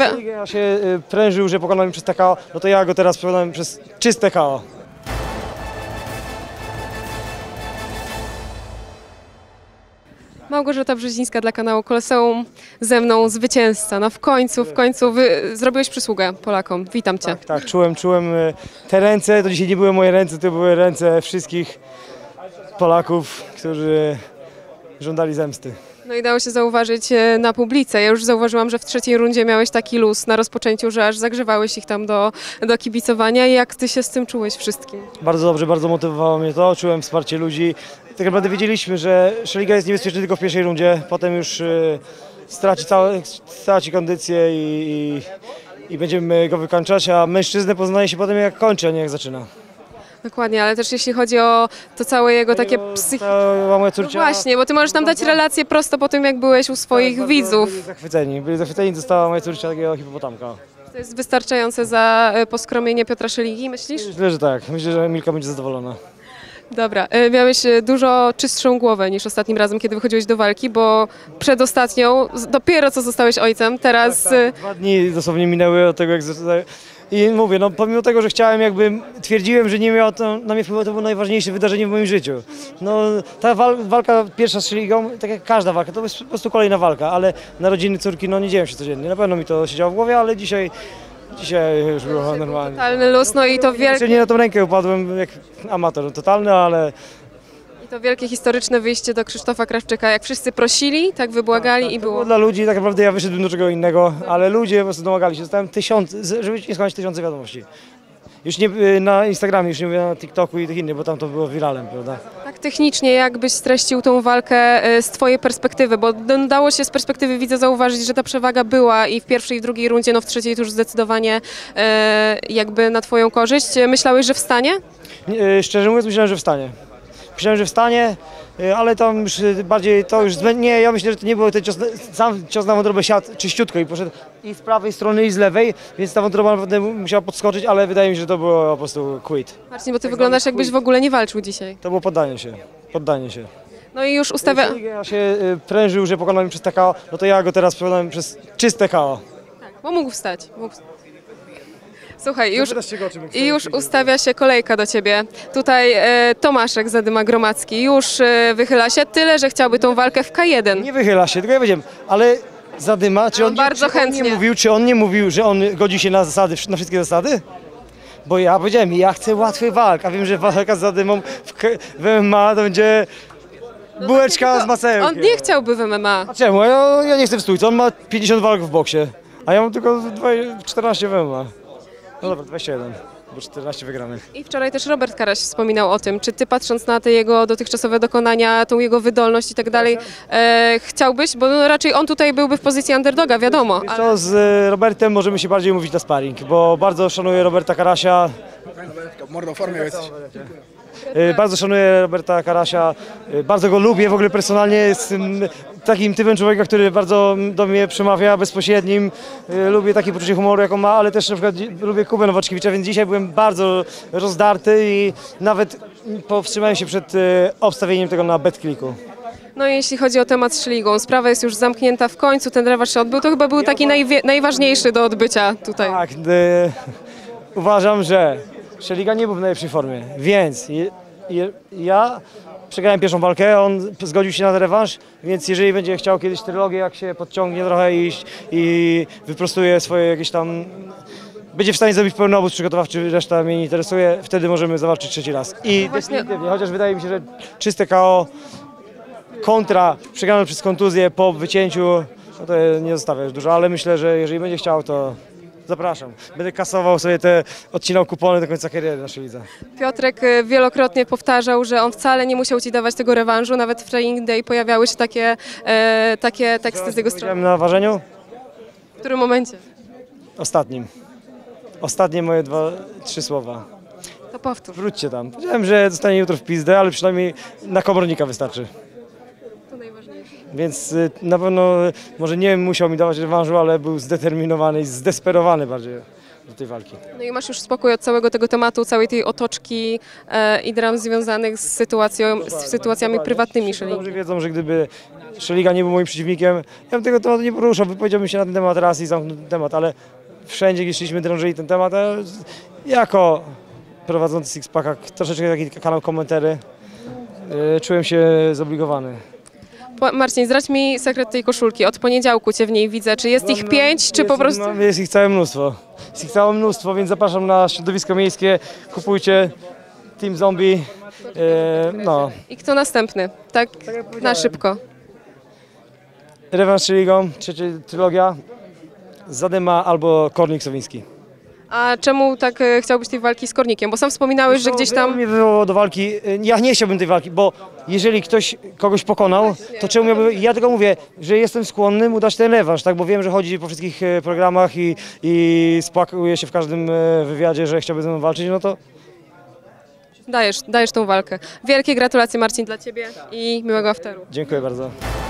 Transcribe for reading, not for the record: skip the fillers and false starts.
Ja się prężył, że pokonałem przez TKO, no to ja go teraz pokonałem przez czyste KO. Małgorzata Brzezińska dla kanału Koloseum, ze mną zwycięzca. No w końcu zrobiłeś przysługę Polakom. Witam Cię. Tak, czułem te ręce, to dzisiaj nie były moje ręce, to były ręce wszystkich Polaków, którzy żądali zemsty. No i dało się zauważyć na publice. Ja już zauważyłam, że w trzeciej rundzie miałeś taki luz na rozpoczęciu, że aż zagrzewałeś ich tam do kibicowania. Jak Ty się z tym czułeś wszystkim? Bardzo dobrze, bardzo motywowało mnie to, czułem wsparcie ludzi. Tak naprawdę wiedzieliśmy, że Szeliga jest niebezpieczny tylko w pierwszej rundzie, potem już straci kondycję i będziemy go wykańczać, a mężczyznę poznaje się potem jak kończy, a nie jak zaczyna. Dokładnie, ale też jeśli chodzi o to całe jego takie moja córcia. No właśnie, bo Ty możesz nam dać relację prosto po tym, jak byłeś u swoich widzów. Byli zachwyceni, dostała moja córcia takiego hipopotamka. To jest wystarczające za poskromienie Piotra Szeligi, myślisz? Myślę, że tak. Myślę, że Milka będzie zadowolona. Dobra, miałeś dużo czystszą głowę niż ostatnim razem, kiedy wychodziłeś do walki, bo przedostatnią, dopiero co zostałeś ojcem, teraz... Tak. 2 dni dosłownie minęły od tego, jak i mówię, no pomimo tego, że twierdziłem, że nie miało to na mnie wpływu, to było najważniejsze wydarzenie w moim życiu. No ta walka pierwsza z Szeligą, tak jak każda walka, to jest po prostu kolejna walka, ale narodziny córki, no nie dzieją się codziennie. Na pewno mi to siedziało w głowie, ale dzisiaj już było normalnie. Totalny luz, no i to wielkie... Nie na tą rękę upadłem jak amator totalny, ale... I to wielkie historyczne wyjście do Krzysztofa Krawczyka, jak wszyscy prosili, tak wybłagali tak, i było. Dla ludzi tak naprawdę ja wyszedłem do czego innego, ale ludzie po prostu domagali się. Dostałem żeby nie skończyć tysiące wiadomości. Już nie na Instagramie, już nie mówię na TikToku i tych innych, bo tam to było wiralem, prawda? Tak technicznie, jakbyś streścił tą walkę z Twojej perspektywy, bo dało się z perspektywy widza zauważyć, że ta przewaga była i w pierwszej, i w drugiej rundzie, no w trzeciej to już zdecydowanie jakby na Twoją korzyść. Myślałeś, że wstanie? Szczerze mówiąc myślałem, że wstanie. Myślałem, że wstanie, ale tam już bardziej to już... Nie, ja myślę, że to nie był ten cios, sam cios na wątrobę siadł czyściutko i poszedł i z prawej strony i z lewej, więc ta wątroba naprawdę musiała podskoczyć, ale wydaje mi się, że to było po prostu quit. Marcin, bo Ty wyglądasz jakbyś w ogóle nie walczył dzisiaj. To było poddanie się. No i już ustawia... Ja się prężył, że pokonałem przez TKO, no to ja go teraz pokonałem przez czyste KO. Tak, bo mógł wstać. Słuchaj, już ustawia się kolejka do Ciebie. Tutaj Tomaszek Zadyma-Gromacki już wychyla się, tyle że chciałby tą walkę w K1. Nie wychyla się, tylko ja powiedziałem, ale Zadyma, czy on nie mówił, że on godzi się na zasady, na wszystkie zasady? Bo ja powiedziałem, ja chcę łatwych walk, a wiem, że walka z Zadymą w MMA to będzie bułeczka z masełkiem. On nie chciałby w MMA. A czemu? Ja nie chcę w stójce, on ma 50 walk w boksie, a ja mam tylko 14 w MMA. No dobra, 21, bo 14 wygranych. I wczoraj też Robert Karaś wspominał o tym. Czy Ty, patrząc na te jego dotychczasowe dokonania, tą jego wydolność i tak dalej, chciałbyś, bo no raczej on tutaj byłby w pozycji underdoga, wiadomo. Wiesz co, z Robertem możemy się bardziej umówić na sparring, bo bardzo szanuję Roberta Karasia. Mordo, w formie jesteś. Bardzo szanuję Roberta Karasia, bardzo go lubię, w ogóle personalnie jest takim typem człowieka, który bardzo do mnie przemawia, bezpośrednim. Lubię takie poczucie humoru, jaką ma, ale też na przykład lubię Kubę Nowaczkiewicza, więc dzisiaj byłem bardzo rozdarty i nawet powstrzymałem się przed obstawieniem tego na BetClicku. No i jeśli chodzi o temat z Szeligą, sprawa jest już zamknięta w końcu, ten rewanż się odbył, to chyba był taki najważniejszy do odbycia tutaj. Tak, uważam, że Szeliga nie był w najlepszej formie, więc ja przegrałem pierwszą walkę, on zgodził się na rewanż, więc jeżeli będzie chciał kiedyś trylogię, jak się podciągnie trochę i wyprostuje swoje jakieś tam... Będzie w stanie zrobić pełny obóz przygotowawczy, reszta mnie nie interesuje, wtedy możemy zawalczyć trzeci raz. I definitywnie, chociaż wydaje mi się, że czyste KO kontra przegrane przez kontuzję po wycięciu, no to nie zostawia już dużo, ale myślę, że jeżeli będzie chciał, to zapraszam. Będę kasował sobie odcinał kupony do końca kariery naszej lidze. Piotrek wielokrotnie powtarzał, że on wcale nie musiał Ci dawać tego rewanżu, nawet w Training Day pojawiały się takie teksty z jego strony. Na ważeniu? W którym momencie? Ostatnim. Ostatnie moje 2-3 słowa. To powtórz. Wróćcie tam. Powiedziałem, że zostanie jutro w pizdę, ale przynajmniej na komornika wystarczy. To najważniejsze. Więc na pewno, może nie musiał mi dawać rewanżu, ale był zdeterminowany i zdesperowany bardziej do tej walki. No i masz już spokój od całego tego tematu, całej tej otoczki i dram związanych z sytuacjami prywatnymi Wszyscy Szeligi. dobrze wiedzą, że gdyby Szeliga nie był moim przeciwnikiem, ja bym tego tematu nie poruszał, wypowiedziałbym się na ten temat raz i zamknął ten temat, ale wszędzie, gdzie szliśmy, drążyli ten temat, a jako prowadzący Sixpacka, troszeczkę taki kanał komentary, czułem się zobligowany. Marcin, zdradź mi sekret tej koszulki. Od poniedziałku Cię w niej widzę. Czy jest ich 5, czy po prostu... Jest ich całe mnóstwo. Jest ich całe mnóstwo, więc zapraszam na środowisko miejskie, kupujcie Team Zombie, no. I kto następny? Tak jak na powiedziałem. szybko. Rewanż z Szeligą, trzecia trylogia, Zadyma albo Kornik Sowiński. A czemu tak chciałbyś tej walki z Kornikiem? Bo sam wspominałeś, że gdzieś On tam... mnie wywołał do walki. Ja nie chciałbym tej walki, bo jeżeli ktoś kogoś pokonał, to czemu miałbym... Ja tylko mówię, że jestem skłonny mu dać ten rewanż, tak? Bo wiem, że chodzi po wszystkich programach i spłakuje się w każdym wywiadzie, że chciałby ze mną walczyć, no to Dajesz tą walkę. Wielkie gratulacje, Marcin, dla Ciebie i miłego afteru. dziękuję bardzo.